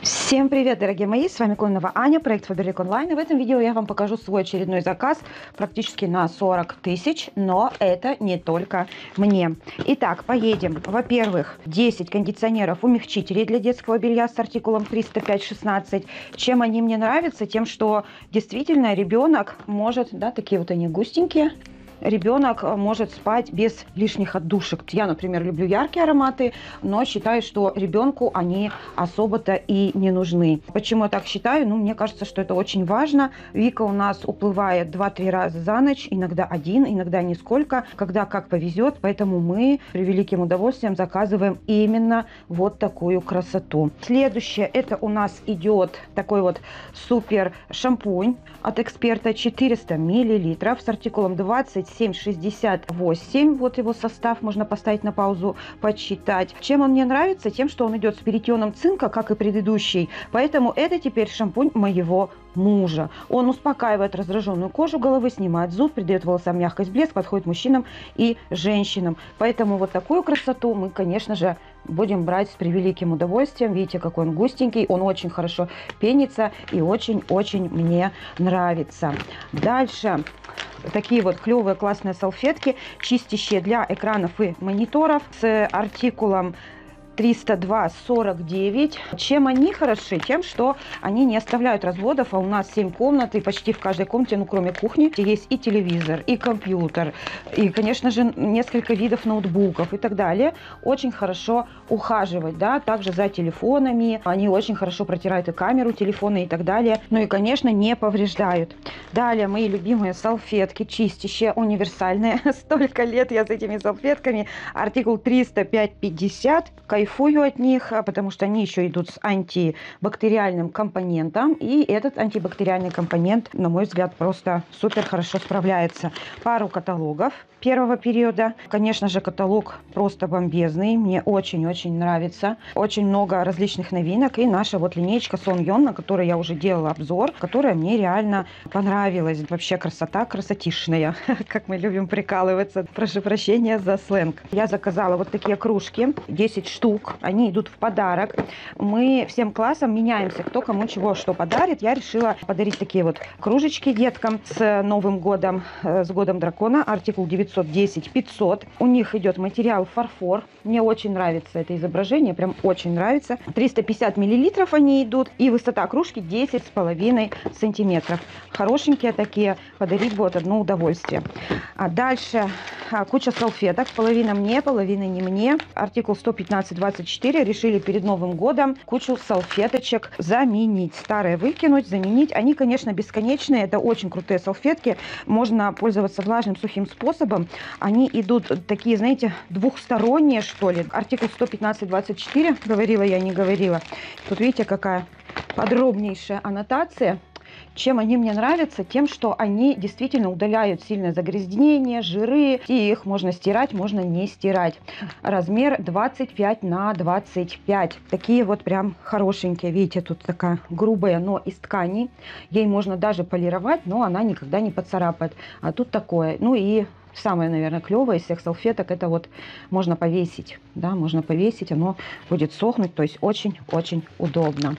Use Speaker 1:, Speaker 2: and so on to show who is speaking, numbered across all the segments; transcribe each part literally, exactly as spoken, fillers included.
Speaker 1: Всем привет, дорогие мои, с вами Кононова Аня, проект Faberlic Online. И в этом видео я вам покажу свой очередной заказ, практически на сорок тысяч, но это не только мне. Итак, поедем. Во-первых, десять кондиционеров умягчителей для детского белья с артикулом триста пять шестнадцать. Чем они мне нравятся? Тем, что действительно ребенок может, да, такие вот они густенькие, ребенок может спать без лишних отдушек. Я, например, люблю яркие ароматы, но считаю, что ребенку они особо-то и не нужны. Почему я так считаю? Ну, мне кажется, что это очень важно. Вика у нас уплывает два-три раза за ночь, иногда один, иногда нисколько, когда как повезет. Поэтому мы с превеликим удовольствием заказываем именно вот такую красоту. Следующее, это у нас идет такой вот супер шампунь от Эксперта, четыреста миллилитров с артикулом двадцать семь шестьдесят восемь. Вот его состав, можно поставить на паузу, почитать. Чем он мне нравится? Тем, что он идет с перитионом цинка, как и предыдущий. Поэтому это теперь шампунь моего мужа. Он успокаивает раздраженную кожу головы, снимает зуд, придает волосам мягкость, блеск, подходит мужчинам и женщинам. Поэтому вот такую красоту мы, конечно же, будем брать с превеликим удовольствием. Видите, какой он густенький, он очень хорошо пенится и очень-очень мне нравится. Дальше такие вот клевые классные салфетки, чистящие для экранов и мониторов с артикулом триста два сорок девять. Чем они хороши? Тем, что они не оставляют разводов, а у нас семь комнат, и почти в каждой комнате, ну кроме кухни, есть и телевизор, и компьютер, и, конечно же, несколько видов ноутбуков и так далее. Очень хорошо ухаживать, да, также за телефонами. Они очень хорошо протирают и камеру телефона и так далее. Ну и, конечно, не повреждают. Далее мои любимые салфетки, чистящие, универсальные. Столько лет я с этими салфетками. Артикул триста пять пятьдесят. Кайфую от них, потому что они еще идут с антибактериальным компонентом. И этот антибактериальный компонент, на мой взгляд, просто супер хорошо справляется. Пару каталогов первого периода. Конечно же, каталог просто бомбезный. Мне очень-очень нравится. Очень много различных новинок. И наша вот линеечка Сон Йон, на которой я уже делала обзор, которая мне реально понравилась. Вообще красота красотишная, как мы любим прикалываться. Прошу прощения за сленг. Я заказала вот такие кружки, десять штук. Они идут в подарок. Мы всем классом меняемся, кто кому чего что подарит. Я решила подарить такие вот кружечки деткам с Новым годом, с годом дракона. Артикул девятьсот десять пятьсот. У них идет материал фарфор. Мне очень нравится это изображение, прям очень нравится. триста пятьдесят миллилитров они идут. И высота кружки десять с половиной сантиметров. Хорошенькие такие. Подарить будет одно удовольствие. А дальше а, куча салфеток. Половина мне, половина не мне. Артикул сто пятнадцать двадцать четыре. Решили перед Новым годом кучу салфеточек заменить. Старые выкинуть, заменить. Они, конечно, бесконечные. Это очень крутые салфетки. Можно пользоваться влажным сухим способом. Они идут такие, знаете, двухсторонние, что ли. Артикул сто пятнадцать двадцать четыре. Говорила я, не говорила. Тут видите, какая подробнейшая аннотация. Чем они мне нравятся? Тем, что они действительно удаляют сильное загрязнение, жиры. И их можно стирать, можно не стирать. Размер двадцать пять на двадцать пять. Такие вот прям хорошенькие. Видите, тут такая грубая, но из ткани. Ей можно даже полировать, но она никогда не поцарапает. А тут такое. Ну и самое, наверное, клевое из всех салфеток, это вот можно повесить. Да, можно повесить, оно будет сохнуть. То есть очень-очень удобно.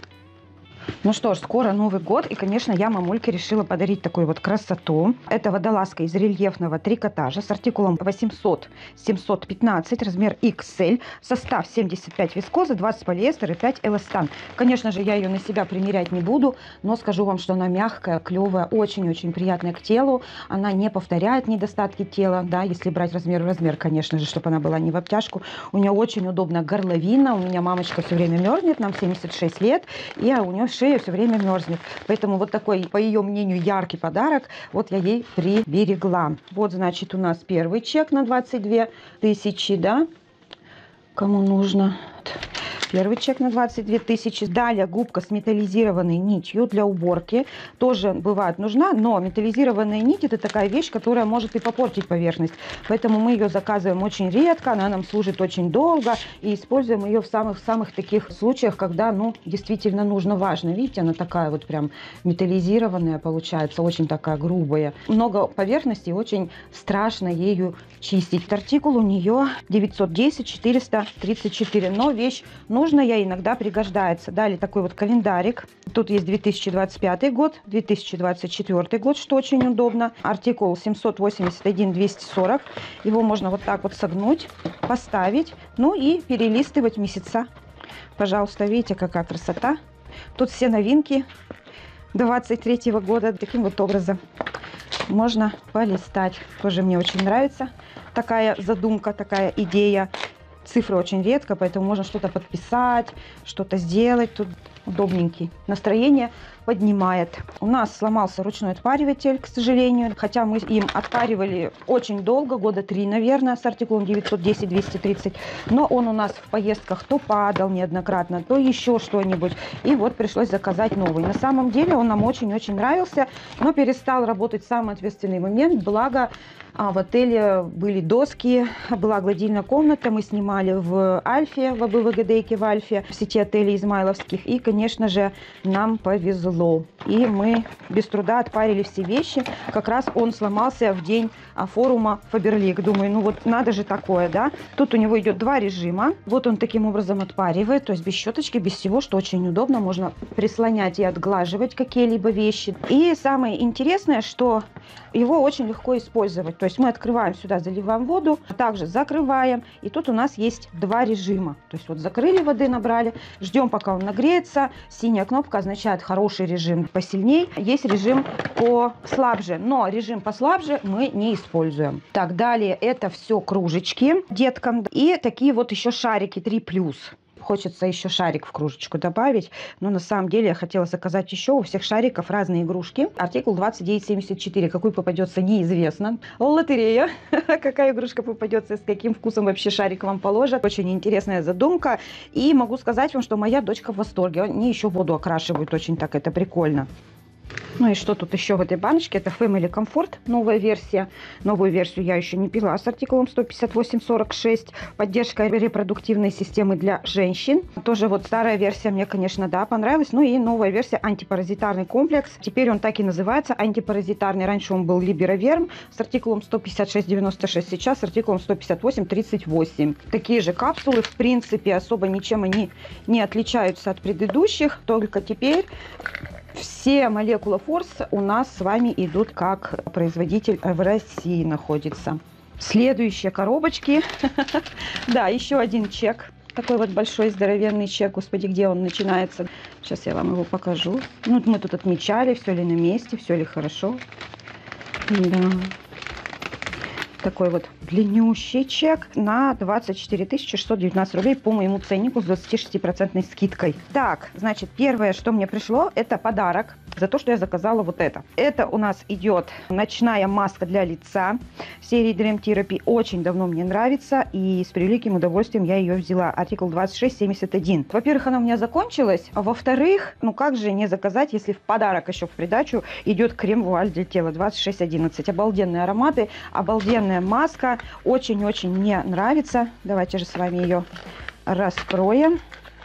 Speaker 1: Ну что ж, скоро Новый год, и, конечно, я мамульке решила подарить такую вот красоту. Это водолазка из рельефного трикотажа с артикулом восемьсот семьсот пятнадцать, размер икс эль, состав семьдесят пять вискоза, двадцать полиэстер и пять эластан. Конечно же, я ее на себя примерять не буду, но скажу вам, что она мягкая, клевая, очень-очень приятная к телу. Она не повторяет недостатки тела, да, если брать размер в размер, конечно же, чтобы она была не в обтяжку. У нее очень удобная горловина, у меня мамочка все время мерзнет, нам семьдесят шесть лет, и у нее шея все время мерзнет. Поэтому вот такой, по ее мнению, яркий подарок вот я ей приберегла. Вот, значит, у нас первый чек на двадцать две тысячи, да, кому нужно. Первый чек на двадцать две тысячи. Далее губка с металлизированной нитью для уборки. Тоже бывает нужна, но металлизированная нить — это такая вещь, которая может и попортить поверхность. Поэтому мы ее заказываем очень редко, она нам служит очень долго. И используем ее в самых-самых таких случаях, когда, ну, действительно нужно, важно. Видите, она такая вот прям металлизированная получается, очень такая грубая. Много поверхностей, очень страшно ею чистить. Артикул у нее девятьсот десять четыреста тридцать четыре. Но вещь, ну, ненужное иногда пригождается. Далее такой вот календарик. Тут есть две тысячи двадцать пятый год, две тысячи двадцать четвёртый год, что очень удобно. Артикул семьсот восемьдесят один двести сорок. Его можно вот так вот согнуть, поставить, ну и перелистывать месяца. Пожалуйста, видите, какая красота. Тут все новинки двадцать третьего года. Таким вот образом можно полистать. Тоже мне очень нравится такая задумка, такая идея. Цифры очень редко, поэтому можно что-то подписать, что-то сделать. Тут удобненький. Настроение поднимает. У нас сломался ручной отпариватель, к сожалению. Хотя мы им отпаривали очень долго, года три, наверное, с артикулом девятьсот десять двести тридцать. Но он у нас в поездках то падал неоднократно, то еще что-нибудь. И вот пришлось заказать новый. На самом деле он нам очень-очень нравился, но перестал работать в самый ответственный момент. Благо, а в отеле были доски, была гладильная комната. Мы снимали в Альфе, в АБВГДейке в Альфе, в сети отелей измайловских. И, конечно же, нам повезло. И мы без труда отпарили все вещи. Как раз он сломался в день форума Фаберлик. Думаю, ну вот надо же такое, да. Тут у него идет два режима. Вот он таким образом отпаривает, то есть без щеточки, без всего, что очень удобно. Можно прислонять и отглаживать какие-либо вещи. И самое интересное, что его очень легко использовать. То есть мы открываем сюда, заливаем воду, а также закрываем. И тут у нас есть два режима. То есть вот закрыли воды, набрали, ждем, пока он нагреется. Синяя кнопка означает хороший режим, посильней. Есть режим послабже, но режим послабже мы не используем. Так, далее это все кружечки деткам. И такие вот еще шарики три плюс. Хочется еще шарик в кружечку добавить, но на самом деле я хотела заказать еще. У всех шариков разные игрушки. Артикул двадцать девять семьдесят четыре. Какой попадется, неизвестно. Лотерея. Какая игрушка попадется, с каким вкусом вообще шарик вам положат. Очень интересная задумка. И могу сказать вам, что моя дочка в восторге. Они еще воду окрашивают. Очень так это прикольно. Ну и что тут еще в этой баночке? Это Family Comfort, новая версия. Новую версию я еще не пила с артикулом сто пятьдесят восемь сорок шесть. Поддержка репродуктивной системы для женщин. Тоже вот старая версия мне, конечно, да, понравилась. Ну и новая версия антипаразитарный комплекс. Теперь он так и называется, антипаразитарный. Раньше он был Liberaverm с артикулом сто пятьдесят шесть девяносто шесть. Сейчас с артикулом сто пятьдесят восемь тридцать восемь. Такие же капсулы, в принципе, особо ничем они не отличаются от предыдущих. Только теперь все молекулы Форс у нас с вами идут как производитель в России находится. Следующие коробочки. Да, еще один чек. Такой вот большой здоровенный чек. Господи, где он начинается? Сейчас я вам его покажу. Ну, мы тут отмечали, все ли на месте, все ли хорошо. Да. Такой вот длиннющий чек на двадцать четыре тысячи шестьсот девятнадцать рублей по моему ценнику с двадцать шесть процентной скидкой. Так, значит, первое, что мне пришло, это подарок за то, что я заказала вот это. Это у нас идет ночная маска для лица серии Dream Therapy. Очень давно мне нравится, и с превеликим удовольствием я ее взяла. Артикул двадцать шесть семьдесят один. Во-первых, она у меня закончилась, а во-вторых, ну как же не заказать, если в подарок еще в придачу идет крем-вуаль для тела двадцать шесть одиннадцать. Обалденные ароматы, обалденная маска. Очень-очень мне нравится. Давайте же с вами ее раскроем.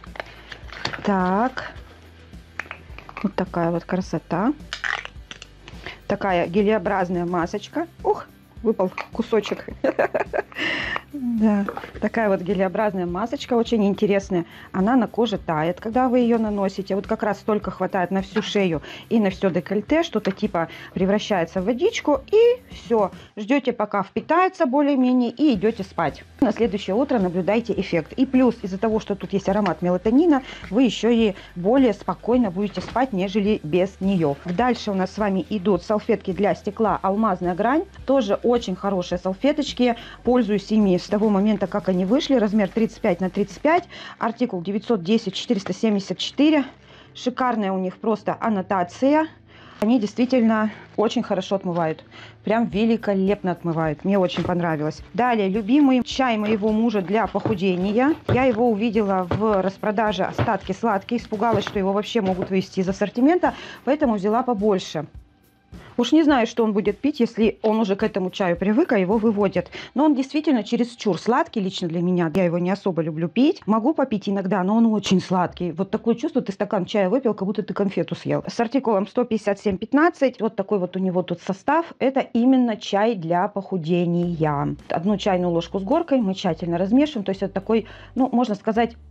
Speaker 1: Так. Вот такая вот красота. Такая гелеобразная масочка. Ух, выпал кусочек. Да, такая вот гелеобразная масочка, очень интересная. Она на коже тает, когда вы ее наносите. Вот как раз столько хватает на всю шею и на все декольте. Что-то типа превращается в водичку. И все. Ждете, пока впитается более-менее, и идете спать. На следующее утро наблюдайте эффект. И плюс, из-за того, что тут есть аромат мелатонина, вы еще и более спокойно будете спать, нежели без нее. Дальше у нас с вами идут салфетки для стекла «Алмазная грань». Тоже очень хорошие салфеточки. Пользуюсь ими с того момента, как они вышли. Размер тридцать пять на тридцать пять. Артикул девятьсот десять четыреста семьдесят четыре. Шикарная у них просто аннотация. Они действительно очень хорошо отмывают. Прям великолепно отмывают. Мне очень понравилось. Далее, любимый чай моего мужа для похудения. Я его увидела в распродаже остатки сладкие. Испугалась, что его вообще могут вывести из ассортимента. Поэтому взяла побольше. Уж не знаю, что он будет пить, если он уже к этому чаю привык, а его выводят. Но он действительно чересчур сладкий лично для меня. Я его не особо люблю пить. Могу попить иногда, но он очень сладкий. Вот такое чувство, ты стакан чая выпил, как будто ты конфету съел. С артикулом сто пятьдесят семь пятнадцать. Вот такой вот у него тут состав. Это именно чай для похудения. Одну чайную ложку с горкой мы тщательно размешиваем. То есть это такой, ну, можно сказать,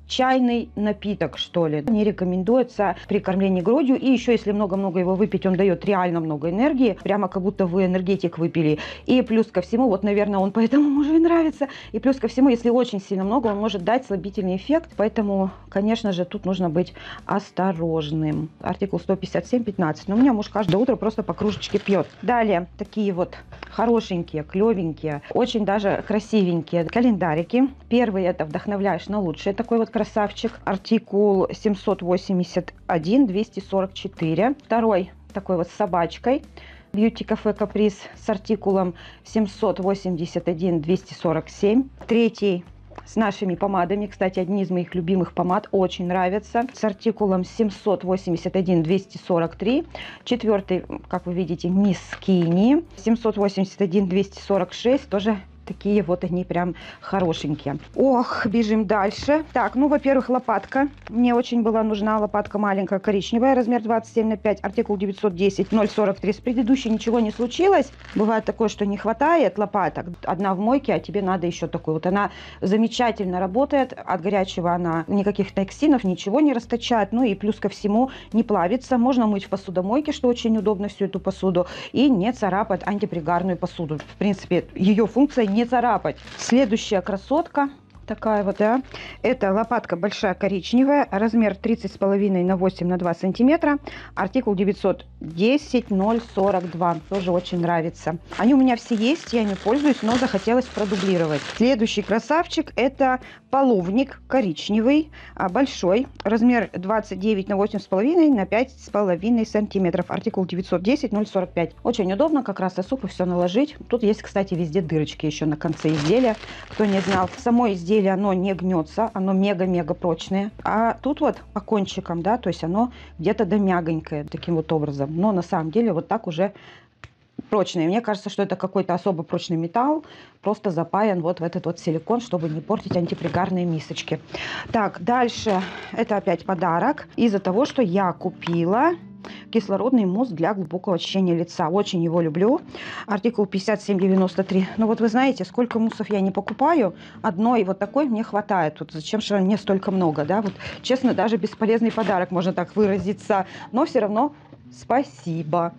Speaker 1: чайный напиток, что ли. Не рекомендуется при кормлении грудью. И еще, если много-много его выпить, он дает реально много энергии. Прямо как будто вы энергетик выпили. И плюс ко всему, вот, наверное, он поэтому мужу и нравится. И плюс ко всему, если очень сильно много, он может дать слабительный эффект. Поэтому, конечно же, тут нужно быть осторожным. Артикул сто пятьдесят семь пятнадцать. Но у меня муж каждое утро просто по кружечке пьет. Далее, такие вот хорошенькие, клевенькие, очень даже красивенькие календарики. Первый — это «Вдохновляешь на лучшее». Такой вот красавчик. Артикул семьсот восемьдесят один двести сорок четыре. Второй такой вот с собачкой. Бьюти Кафе Каприз с артикулом семьсот восемьдесят один двести сорок семь. Третий с нашими помадами. Кстати, одни из моих любимых помад. Очень нравятся. С артикулом семьсот восемьдесят один двести сорок три. Четвертый, как вы видите, Мисс Скини. семьсот восемьдесят один двести сорок шесть. Тоже такие вот они прям хорошенькие. Ох, бежим дальше. Так, ну, во-первых, лопатка. Мне очень была нужна лопатка маленькая, коричневая, размер двадцать семь на пять, артикул девятьсот десять ноль сорок три. С предыдущей ничего не случилось. Бывает такое, что не хватает лопаток. Одна в мойке, а тебе надо еще такую. Вот она замечательно работает. От горячего она никаких токсинов, ничего не расточает. Ну и плюс ко всему не плавится. Можно мыть в посудомойке, что очень удобно, всю эту посуду. И не царапать антипригарную посуду. В принципе, ее функция не царапать. Следующая красотка. Такая вот, да. Это лопатка большая коричневая, размер тридцать с половиной на восемь на два сантиметра, артикул девятьсот десять ноль сорок два. Тоже очень нравится. Они у меня все есть, я не пользуюсь, но захотелось продублировать. Следующий красавчик — это половник коричневый, большой, размер двадцать девять на восемь с половиной на пять с половиной сантиметров, артикул девятьсот десять ноль сорок пять. Очень удобно как раз и суп и все наложить. Тут есть, кстати, везде дырочки еще на конце изделия. Кто не знал, само изделие оно не гнется, оно мега-мега прочное. А тут вот по кончикам, да, то есть оно где-то да мягонькое таким вот образом. Но на самом деле вот так уже прочное. Мне кажется, что это какой-то особо прочный металл, просто запаян вот в этот вот силикон, чтобы не портить антипригарные мисочки. Так, дальше это опять подарок. Из-за того, что я купила кислородный мусс для глубокого очищения лица. Очень его люблю. Артикул пятьдесят семь девяносто три. Но вот вы знаете, сколько муссов я не покупаю, одной вот такой мне хватает. Вот зачем же мне столько много, да? Вот, честно, даже бесполезный подарок, можно так выразиться. Но все равно спасибо.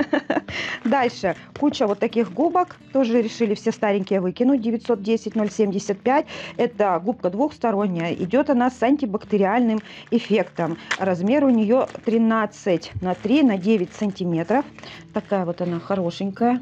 Speaker 1: Дальше куча вот таких губок. Тоже решили все старенькие выкинуть. девятьсот десять ноль семьдесят пять. Это губка двухсторонняя. Идет она с антибактериальным эффектом. Размер у нее тринадцать на три на девять сантиметров. Такая вот она хорошенькая.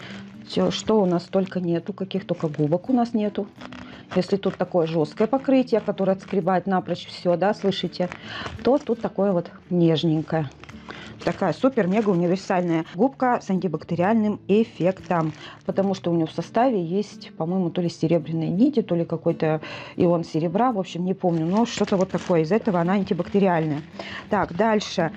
Speaker 1: Все, что у нас только нету. Каких только губок у нас нету. Если тут такое жесткое покрытие, которое отскребает напрочь все, да, слышите, то тут такое вот нежненькое. Такая супер-мега универсальная губка с антибактериальным эффектом. Потому что у нее в составе есть, по-моему, то ли серебряные нити, то ли какой-то ион серебра. В общем, не помню. Но что-то вот такое. Из этого она антибактериальная. Так, дальше.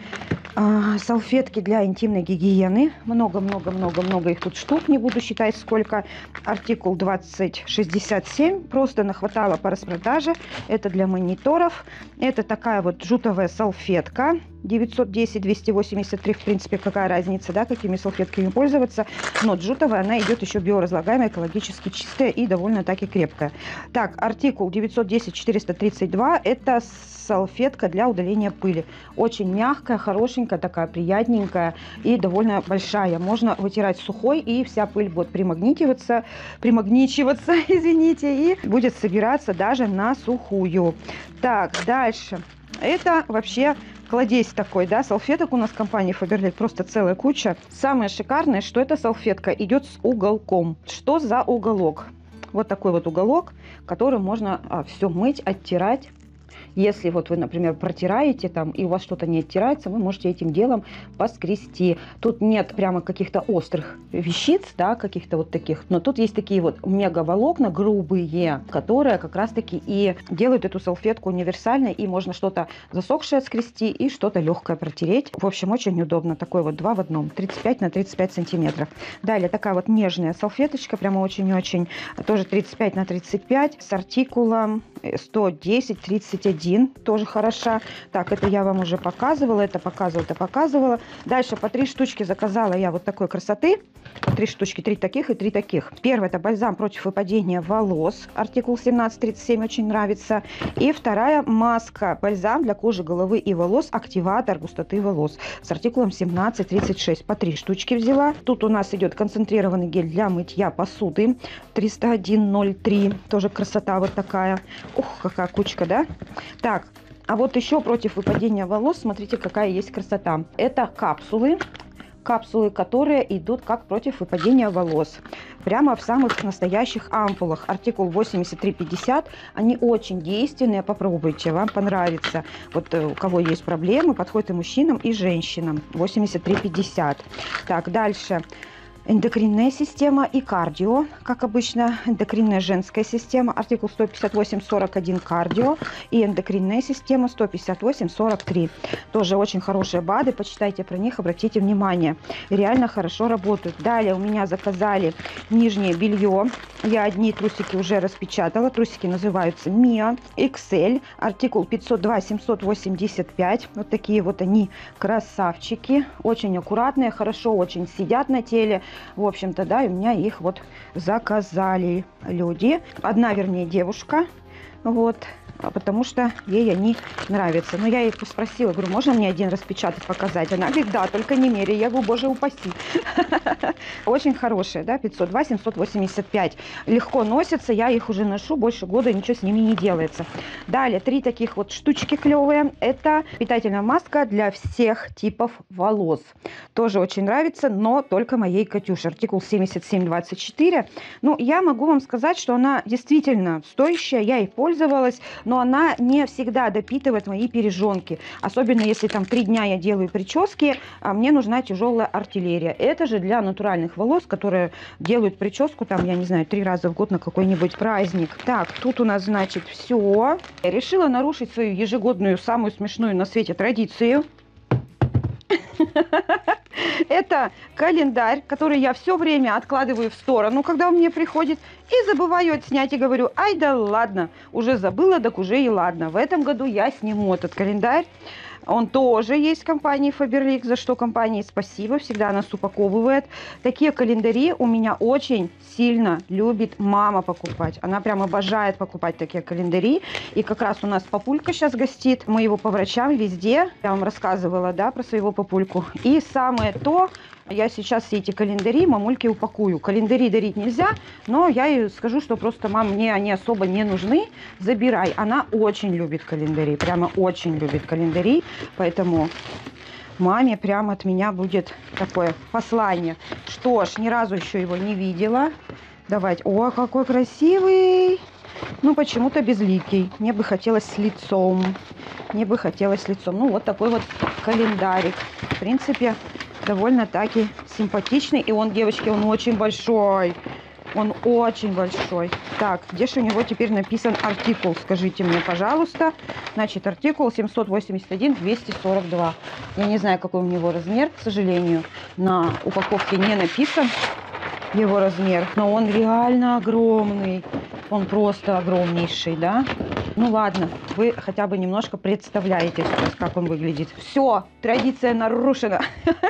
Speaker 1: А, салфетки для интимной гигиены. Много-много-много-много их тут штук. Не буду считать сколько. Артикул двадцать шестьдесят семь. Просто нахватала по распродаже. Это для мониторов. Это такая вот джутовая салфетка. девятьсот десять двести восемьдесят три, в принципе, какая разница, да, какими салфетками пользоваться. Но джутовая, она идет еще биоразлагаемая, экологически чистая и довольно таки крепкая. Так, артикул девятьсот десять четыреста тридцать два, это салфетка для удаления пыли. Очень мягкая, хорошенькая, такая приятненькая и довольно большая. Можно вытирать сухой, и вся пыль будет примагничиваться, примагничиваться, извините, и будет собираться даже на сухую. Так, дальше. Это вообще кладезь такой, да, салфеток у нас в компании Faberlic просто целая куча. Самое шикарное, что эта салфетка идет с уголком. Что за уголок? Вот такой вот уголок, который можно а, все мыть, оттирать. Если вот вы, например, протираете там, и у вас что-то не оттирается, вы можете этим делом поскрести. Тут нет прямо каких-то острых вещиц, да, каких-то вот таких. Но тут есть такие вот мегаволокна грубые, которые как раз-таки и делают эту салфетку универсальной. И можно что-то засохшее отскрести и что-то легкое протереть. В общем, очень удобно. Такой вот два в одном. тридцать пять на тридцать пять сантиметров. Далее такая вот нежная салфеточка. Прямо очень-очень. Тоже тридцать пять на тридцать пять. С артикулом сто десять тридцать тридцать один, тоже хороша. Так, это я вам уже показывала, это показывала, это показывала. Дальше по три штучки заказала я вот такой красоты. По три штучки, три таких и три таких. Первый это бальзам против выпадения волос, артикул семнадцать тридцать семь, очень нравится. И вторая маска, бальзам для кожи, головы и волос, активатор густоты волос с артикулом семнадцать тридцать шесть. По три штучки взяла. Тут у нас идет концентрированный гель для мытья посуды триста один ноль три. Тоже красота вот такая. Ух, какая кучка, да? Так, а вот еще против выпадения волос, смотрите, какая есть красота. Это капсулы. Капсулы, которые идут как против выпадения волос. Прямо в самых настоящих ампулах. Артикул восемьдесят три пятьдесят. Они очень действенные. Попробуйте, вам понравится. Вот у кого есть проблемы, подходит и мужчинам, и женщинам. восемьдесят три пятьдесят. Так, дальше. Эндокринная система и кардио, как обычно, эндокринная женская система, артикул сто пятьдесят восемь сорок один кардио, и эндокринная система сто пятьдесят восемь сорок три. Тоже очень хорошие БАДы, почитайте про них, обратите внимание. Реально хорошо работают. Далее у меня заказали нижнее белье. Я одни трусики уже распечатала. Трусики называются Mia икс эль, артикул пятьсот два семьсот восемьдесят пять. Вот такие вот они красавчики. Очень аккуратные, хорошо очень сидят на теле. В общем-то, да, и у меня их вот заказали люди. Одна, вернее, девушка. Вот. Потому что ей они нравятся. Но я их спросила, говорю, можно мне один распечатать, показать? Она говорит, да, только не меряй. Я говорю, боже упаси. Очень хорошие, да, пятьсот два семьсот восемьдесят пять. Легко носятся, я их уже ношу, больше года ничего с ними не делается. Далее, три таких вот штучки клевые. Это питательная маска для всех типов волос. Тоже очень нравится, но только моей Катюше. Артикул семьдесят семь двадцать четыре. Ну, я могу вам сказать, что она действительно стоящая, я ей пользовалась, но она не всегда допитывает мои пережонки. Особенно если там три дня я делаю прически, а мне нужна тяжелая артиллерия. Это же для натуральных волос, которые делают прическу там, я не знаю, три раза в год на какой-нибудь праздник. Так, тут у нас, значит, все. Я решила нарушить свою ежегодную, самую смешную на свете традицию. Это календарь, который я все время откладываю в сторону, когда он мне приходит, и забываю отснять, и говорю, ай да ладно, уже забыла, так уже и ладно. В этом году я сниму этот календарь. Он тоже есть в компании Faberlic, за что компании спасибо, всегда нас упаковывает. Такие календари у меня очень сильно любит мама покупать. Она прям обожает покупать такие календари. И как раз у нас папулька сейчас гостит, мы его по врачам везде. Я вам рассказывала, да, про своего папульку. И самое то, я сейчас все эти календари мамульке упакую. Календари дарить нельзя, но я ей скажу, что просто, мам, мне они особо не нужны, забирай. Она очень любит календари, прямо очень любит календари, поэтому маме прямо от меня будет такое послание. Что ж, ни разу еще его не видела. Давайте. О, какой красивый! Ну, почему-то безликий. Мне бы хотелось с лицом. Мне бы хотелось с лицом. Ну, вот такой вот календарик. В принципе, довольно-таки симпатичный. И он, девочки, он очень большой. Он очень большой. Так, где же у него теперь написан артикул? Скажите мне, пожалуйста. Значит, артикул семьсот восемьдесят один двести сорок два. Я не знаю, какой у него размер, к сожалению. На упаковке не написан его размер. Но он реально огромный. Он просто огромнейший, да? Ну ладно, вы хотя бы немножко представляете сейчас, как он выглядит. Все, традиция нарушена.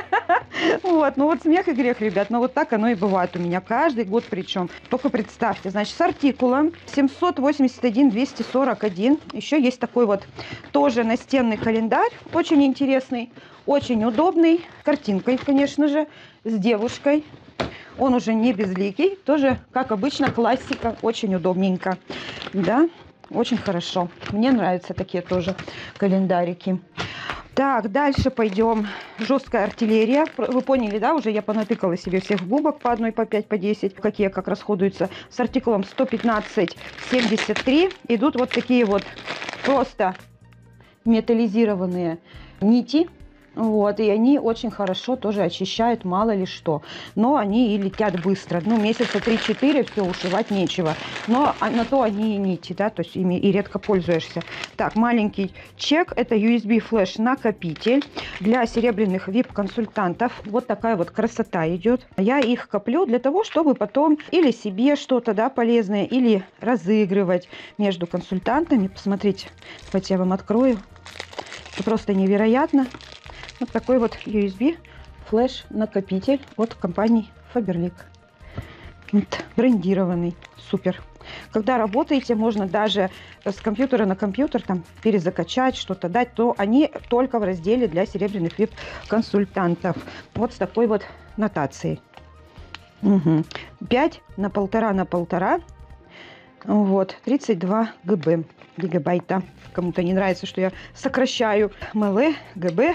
Speaker 1: Вот, ну вот смех и грех, ребят. Но вот так оно и бывает у меня каждый год причем. Только представьте, значит, с артикулом семьсот восемьдесят один двести сорок один. Еще есть такой вот тоже настенный календарь. Очень интересный, очень удобный. Картинкой, конечно же, с девушкой. Он уже не безликий. Тоже, как обычно, классика. Очень удобненько. Да, очень хорошо. Мне нравятся такие тоже календарики. Так, дальше пойдем. Жесткая артиллерия. Вы поняли, да? Уже я понатыкала себе всех губок по одной, по пять, по десять. Какие как расходуются. С артикулом сто пятнадцать семьдесят три. Идут вот такие вот просто металлизированные нити. Вот, и они очень хорошо тоже очищают, мало ли что. Но они и летят быстро. Ну, месяца три-четыре, все, ушивать нечего. Но на то они и нити, да, то есть ими и редко пользуешься. Так, маленький чек. Это ю эс би флеш накопитель для серебряных вип-консультантов. Вот такая вот красота идет. Я их коплю для того, чтобы потом или себе что-то, да, полезное, или разыгрывать между консультантами. Посмотрите, давайте я вам открою. Это просто невероятно. Вот такой вот ю эс би флеш накопитель от компании Faberlic. Вот, брендированный. Супер. Когда работаете, можно даже с компьютера на компьютер там перезакачать, что-то дать, то они только в разделе для серебряных вип-консультантов. Вот с такой вот нотацией. Угу. пять на полтора на полтора. Вот, тридцать два гигабайта. гигабайта. Кому-то не нравится, что я сокращаю мл, гб,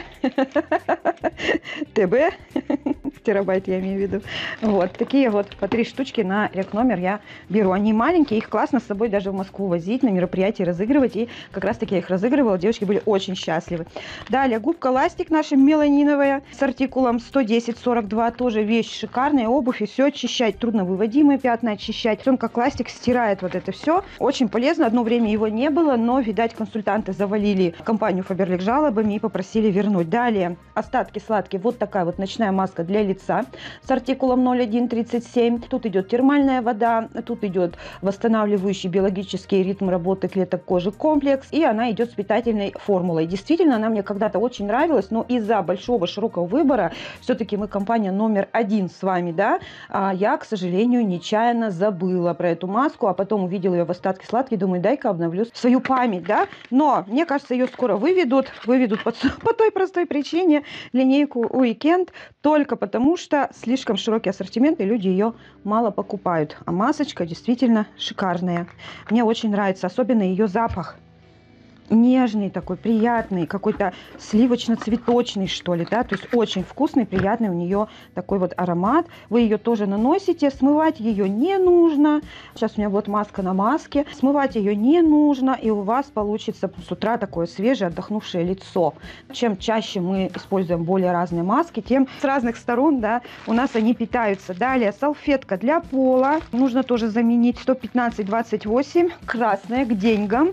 Speaker 1: тб, терабайт я имею в виду. Вот, такие вот по три штучки на рекномер я беру. Они маленькие, их классно с собой даже в Москву возить, на мероприятия разыгрывать. И как раз таки я их разыгрывала, девочки были очень счастливы. Далее, губка ластик наша меланиновая с артикулом сто десять сорок два. Тоже вещь шикарная, обувь, и все очищать. Трудновыводимые пятна очищать. Он как ластик стирает вот это все. Очень полезно. Одно время его не было, но, видать, консультанты завалили компанию Faberlic жалобами и попросили вернуть. Далее, остатки сладкие. Вот такая вот ночная маска для лица с артикулом ноль один тридцать семь. Тут идет термальная вода, тут идет восстанавливающий биологический ритм работы клеток кожи комплекс, и она идет с питательной формулой. Действительно, она мне когда-то очень нравилась, но из-за большого широкого выбора, все-таки мы компания номер один с вами, да, а я, к сожалению, нечаянно забыла про эту маску, а потом увидела ее в остатке сладкие, думаю, дай-ка обновлю свою память, да. Но мне кажется, ее скоро выведут, выведут по, по той простой причине линейку Weekend, только потому что слишком широкий ассортимент, и люди ее мало покупают. А масочка действительно шикарная. Мне очень нравится, особенно ее запах. Нежный такой, приятный, какой-то сливочно-цветочный, что ли, да, то есть очень вкусный, приятный у нее такой вот аромат. Вы ее тоже наносите, смывать ее не нужно. Сейчас у меня вот маска на маске, смывать ее не нужно, и у вас получится с утра такое свежее, отдохнувшее лицо. Чем чаще мы используем более разные маски, тем с разных сторон, да, у нас они питаются. Далее, салфетка для пола, нужно тоже заменить сто пятнадцать двадцать восемь, красная, к деньгам.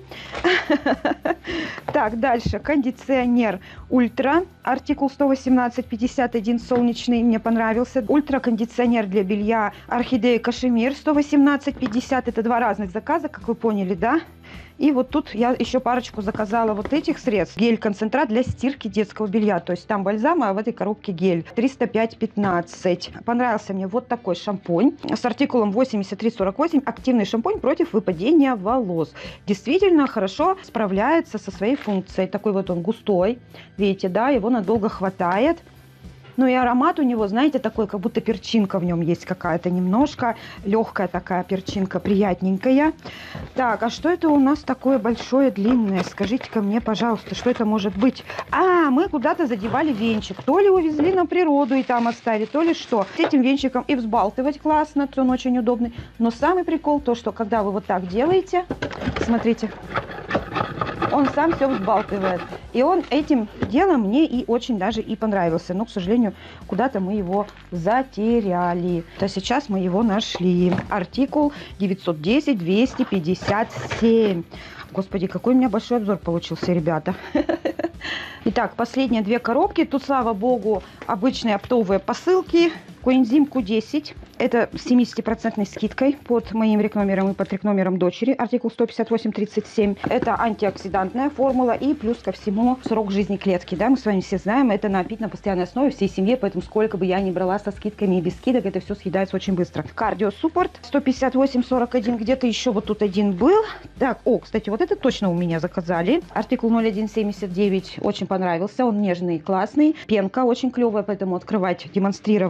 Speaker 1: Так, дальше. Кондиционер Ультра. Артикул сто восемнадцать пятьдесят один солнечный. Мне понравился. Ультра кондиционер для белья Орхидея Кашемир сто восемнадцать пятьдесят. Это два разных заказа, как вы поняли, да? И вот тут я еще парочку заказала вот этих средств. Гель-концентрат для стирки детского белья. То есть там бальзам, а в этой коробке гель. триста пять пятнадцать. Понравился мне вот такой шампунь с артикулом восемьдесят три сорок восемь. Активный шампунь против выпадения волос. Действительно хорошо справляется со своей функцией. Такой вот он густой. Видите, да, его надолго хватает. Ну и аромат у него, знаете, такой, как будто перчинка в нем есть какая-то немножко. Легкая такая перчинка, приятненькая. Так, а что это у нас такое большое, длинное? Скажите-ка мне, пожалуйста, что это может быть? А, мы куда-то задевали венчик. То ли увезли на природу и там оставили, то ли что. С этим венчиком и взбалтывать классно, он очень удобный. Но самый прикол то, что когда вы вот так делаете, смотрите, он сам все взбалтывает. И он этим делом мне и очень даже и понравился. Но, к сожалению, куда-то мы его затеряли. То сейчас мы его нашли. Артикул девятьсот десять двести пятьдесят семь. Господи, какой у меня большой обзор получился, ребята. Итак, последние две коробки. Тут, слава богу, обычные оптовые посылки. Коэнзим ку десять. Это с семидесятипроцентной скидкой под моим рекномером и под рекномером дочери. Артикул сто пятьдесят восемь тридцать семь. Это антиоксидантная формула и плюс ко всему срок жизни клетки. Да, мы с вами все знаем, это напить на постоянной основе всей семье, поэтому сколько бы я ни брала со скидками и без скидок, это все съедается очень быстро. Кардио Суппорт сто пятьдесят восемь сорок один. Где-то еще вот тут один был. Так, о, кстати, вот это точно у меня заказали. Артикул ноль один семьдесят девять очень понравился. Он нежный, классный. Пенка очень клевая, поэтому открывать, демонстрировать не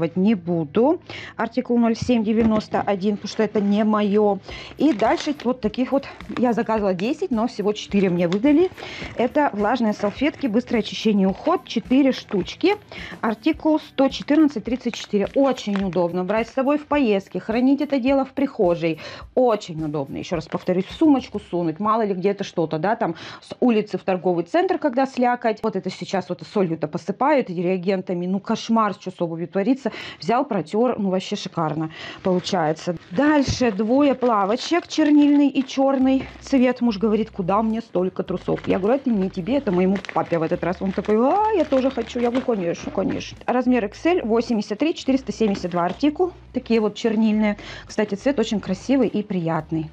Speaker 1: буду. Артикул ноль семь девяносто один, потому что это не мое. И дальше вот таких вот, я заказывала десять, но всего четыре мне выдали. Это влажные салфетки, быстрое очищение и уход, четыре штучки. Артикул сто четырнадцать тридцать четыре. Очень удобно брать с собой в поездке, хранить это дело в прихожей. Очень удобно. Еще раз повторюсь, в сумочку сунуть, мало ли где-то что-то, да, там с улицы в торговый центр, когда слякоть. Вот это сейчас вот солью-то посыпают, и реагентами, ну кошмар, что с обувью творится. Взял, протер, ну вообще шикарно получается. Дальше двое плавочек, чернильный и черный цвет. Муж говорит, куда мне столько трусов? Я говорю, это не тебе, это моему папе в этот раз. Он такой, а, я тоже хочу. Я говорю, конечно, конечно. Размер икс эль, восемьдесят три четыреста семьдесят два артикул. Такие вот чернильные. Кстати, цвет очень красивый и приятный.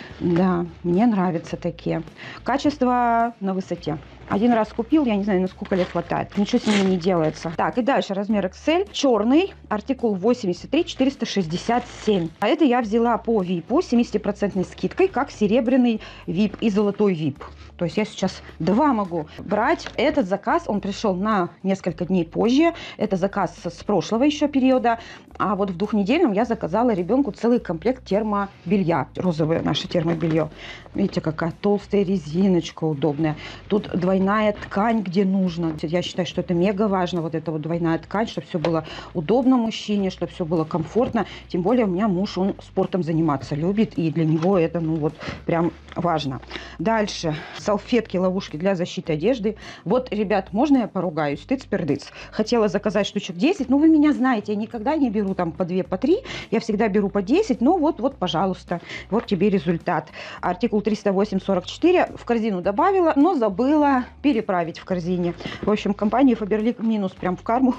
Speaker 1: Да, мне нравятся такие. Качество на высоте. Один раз купил, я не знаю, на сколько лет хватает. Ничего с ними не делается. Так, и дальше размер икс эль. Черный, артикул восемьдесят три четыреста шестьдесят семь. А это я взяла по випу, семьдесят процентной скидкой, как серебряный вип и золотой вип. То есть я сейчас два могу брать. Этот заказ, он пришел на несколько дней позже. Это заказ с прошлого еще периода. А вот в двухнедельном я заказала ребенку целый комплект термобелья. Розовое наше термобелье. Видите, какая толстая резиночка удобная. Тут двойная ткань, где нужно. Я считаю, что это мега важно. Вот эта вот двойная ткань, чтобы все было удобно мужчине, чтобы все было комфортно. Тем более у меня муж, он спортом заниматься любит. И для него это, ну вот, прям важно. Дальше. Салфетки, ловушки для защиты одежды. Вот, ребят, можно я поругаюсь? Тыц-пердыц. Хотела заказать штучек десять. Ну, вы меня знаете, я никогда не беру там по две, по три. Я всегда беру по десять. Ну, вот, вот, пожалуйста. Вот тебе результат. Артикул триста восемь сорок четыре в корзину добавила, но забыла переправить в корзине. В общем, компании Faberlic минус прям в карму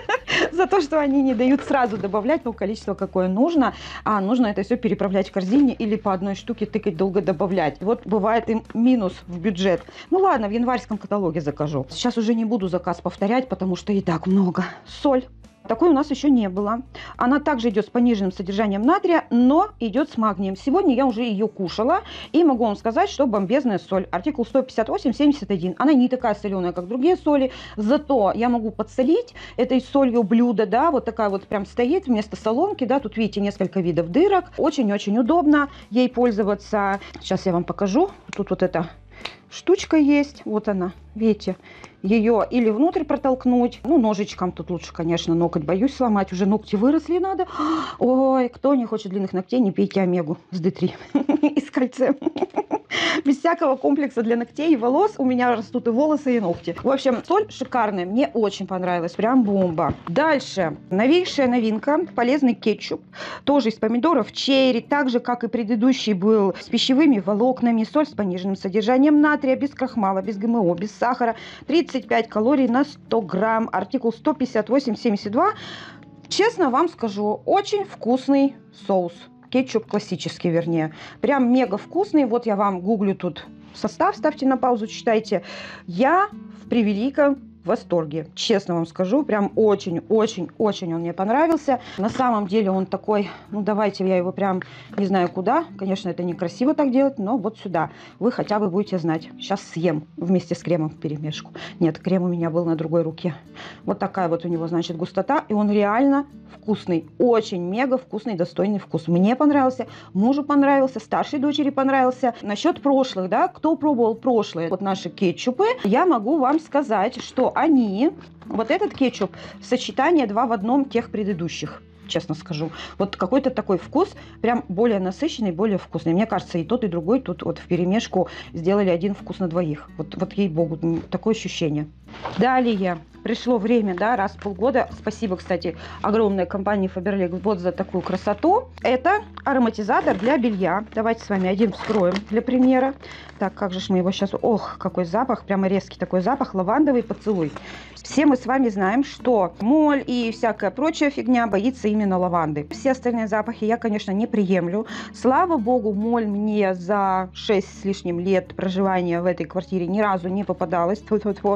Speaker 1: за то, что они не дают сразу добавлять то количество, какое нужно. А нужно это все переправлять в корзине или по одной штуке тыкать, долго добавлять. Вот бывает им минус в бюджет. Ну ладно, в январском каталоге закажу. Сейчас уже не буду заказ повторять, потому что и так много. Соль. Такой у нас еще не было. Она также идет с пониженным содержанием натрия, но идет с магнием. Сегодня я уже ее кушала и могу вам сказать, что бомбезная соль. Артикул сто пятьдесят восемь семьдесят один. Она не такая соленая, как другие соли, зато я могу подсолить этой солью блюдо, да, вот такая вот прям стоит вместо соломки, да, тут видите несколько видов дырок. Очень-очень удобно ей пользоваться. Сейчас я вам покажу. Тут вот эта штучка есть, вот она, видите. Ее или внутрь протолкнуть, ну, ножичком тут лучше, конечно, ноготь боюсь сломать, уже ногти выросли надо. Ой, кто не хочет длинных ногтей, не пейте омегу с дэ три и с кальцием. Без всякого комплекса для ногтей и волос у меня растут и волосы, и ногти. В общем, соль шикарная, мне очень понравилась, прям бомба. Дальше, новейшая новинка, полезный кетчуп, тоже из помидоров черри, так же, как и предыдущий был, с пищевыми волокнами, соль с пониженным содержанием натрия, без крахмала, без гэ эм о, без сахара, тридцать пять калорий на сто грамм, артикул сто пятьдесят восемь семьдесят два. Честно вам скажу, очень вкусный соус. Кетчуп классический, вернее. Прям мега вкусный. Вот я вам гуглю тут состав, ставьте на паузу, читайте. Я в превеликом восторге. Честно вам скажу, прям очень-очень-очень он мне понравился. На самом деле он такой, ну давайте я его прям не знаю куда. Конечно, это некрасиво так делать, но вот сюда. Вы хотя бы будете знать. Сейчас съем вместе с кремом в перемешку. Нет, крем у меня был на другой руке. Вот такая вот у него, значит, густота. И он реально вкусный. Очень мега вкусный, достойный вкус. Мне понравился, мужу понравился, старшей дочери понравился. Насчет прошлых, да, кто пробовал прошлые, вот наши кетчупы, я могу вам сказать, что они, вот этот кетчуп, сочетание два в одном тех предыдущих, честно скажу. Вот какой-то такой вкус, прям более насыщенный, более вкусный. Мне кажется, и тот, и другой тут вот в перемешку сделали один вкус на двоих. Вот, вот ей-богу, такое ощущение. Далее. Пришло время, да, раз в полгода. Спасибо, кстати, огромной компании Faberlic вот за такую красоту. Это ароматизатор для белья. Давайте с вами один вскроем для примера. Так, как же ж мы его сейчас... Ох, какой запах, прямо резкий такой запах, лавандовый поцелуй. Все мы с вами знаем, что моль и всякая прочая фигня боится именно лаванды. Все остальные запахи я, конечно, не приемлю. Слава богу, моль мне за шесть с лишним лет проживания в этой квартире ни разу не попадалась. Тьфу-тьфу-тьфу.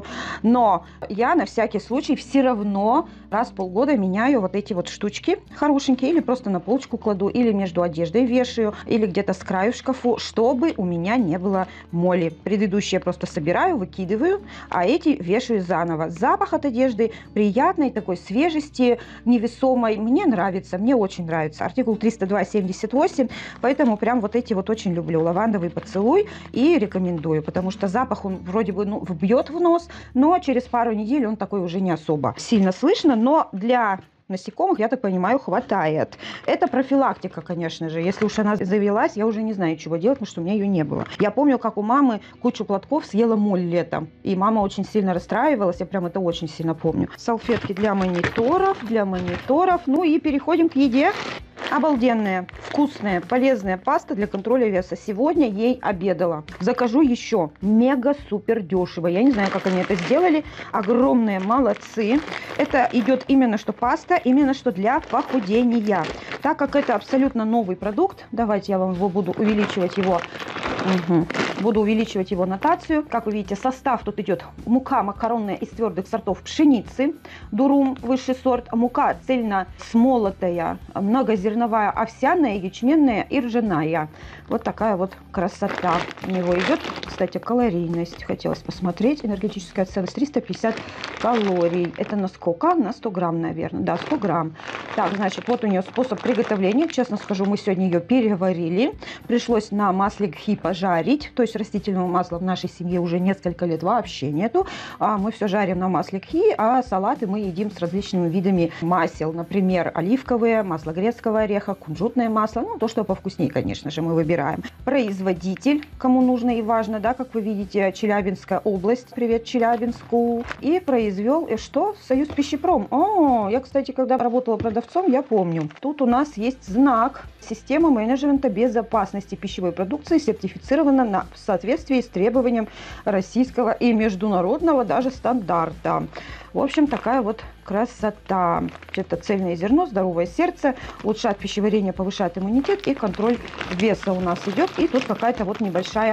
Speaker 1: Но я на всякий случай все равно раз в полгода меняю вот эти вот штучки хорошенькие, или просто на полочку кладу, или между одеждой вешаю, или где-то с краю в шкафу, чтобы у меня не было моли. Предыдущие просто собираю, выкидываю, а эти вешаю заново. Запах от одежды приятной, такой свежести, невесомой. Мне нравится, мне очень нравится. Артикул триста два семьдесят восемь, поэтому прям вот эти вот очень люблю. Лавандовый поцелуй и рекомендую, потому что запах он вроде бы ну, вбьет в нос, но через пару недель он такой уже не особо сильно слышно, но для насекомых, я так понимаю, хватает. Это профилактика, конечно же. Если уж она завелась, я уже не знаю, чего делать, потому что у меня ее не было. Я помню, как у мамы кучу платков съела моль летом. И мама очень сильно расстраивалась. Я прям это очень сильно помню. Салфетки для мониторов, для мониторов. Ну и переходим к еде. Обалденная, вкусная, полезная паста для контроля веса. Сегодня ей обедала. Закажу еще. Мега-супер дешево. Я не знаю, как они это сделали. Огромные молодцы. Это идет именно что паста, именно что для похудения. Так как это абсолютно новый продукт, давайте я вам его буду увеличивать его. Угу. Буду увеличивать его нотацию. Как вы видите, состав тут идет мука макаронная из твердых сортов пшеницы. Дурум высший сорт. Мука цельно смолотая, многозерновая, овсяная, ячменная и ржаная. Вот такая вот красота у него идет. Кстати, калорийность. Хотелось посмотреть. Энергетическая ценность триста пятьдесят калорий. Это на сколько? На сто грамм, наверное. Да, сто грамм. Так, значит, вот у нее способ приготовления. Честно скажу, мы сегодня ее переварили. Пришлось на масле гхи пожарить. То есть растительного масла в нашей семье уже несколько лет вообще нету. А мы все жарим на масле гхи, а салаты мы едим с различными видами масел. Например, оливковые, масло грецкого ореха, кунжутное масло. Ну, то, что повкуснее, конечно же, мы выбираем. Производитель, кому нужно и важно, да, как вы видите, Челябинская область. Привет Челябинску. И произвел, и что? Союз Пищепром. О, я, кстати, когда работала продавцом, я помню. Тут у нас есть знак. Система менеджмента безопасности пищевой продукции сертифицирована на, в соответствии с требованием российского и международного даже стандарта. В общем, такая вот красота. Это цельное зерно, здоровое сердце, улучшает пищеварение, повышает иммунитет и контроль веса у нас идет. И тут какая-то вот небольшая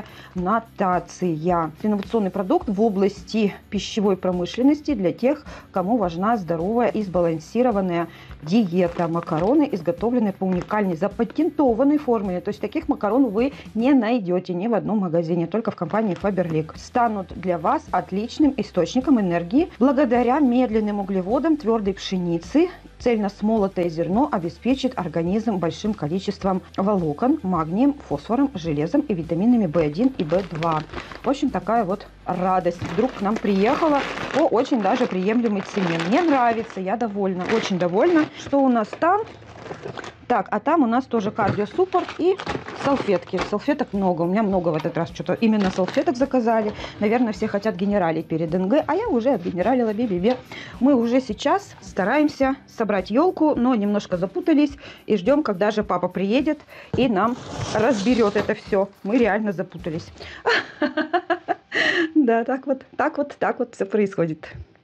Speaker 1: нотация. Инновационный продукт в области пищевой промышленности для тех, кому важна здоровая и сбалансированная диета. Макароны, изготовленные по уникальной запатентованной формуле. То есть таких макарон вы не найдете ни в одном магазине, только в компании Faberlic. Станут для вас отличным источником энергии благодаря медленным углеводам твердой пшеницы. Цельно смолотое зерно обеспечит организм большим количеством волокон, магнием, фосфором, железом и витаминами бэ один и бэ два. В общем, такая вот радость вдруг к нам приехала по очень даже приемлемой цене. Мне нравится, я довольна, очень довольна. Что у нас там? Так, а там у нас тоже кардиосуппорт и салфетки. Салфеток много. У меня много в этот раз что-то именно салфеток заказали. Наверное, все хотят генералить перед эн гэ, а я уже отгенералила бе-бе-бе. Мы уже сейчас стараемся собрать елку, но немножко запутались и ждем, когда же папа приедет и нам разберет это все. Мы реально запутались. Да, так вот, так вот, так вот все происходит.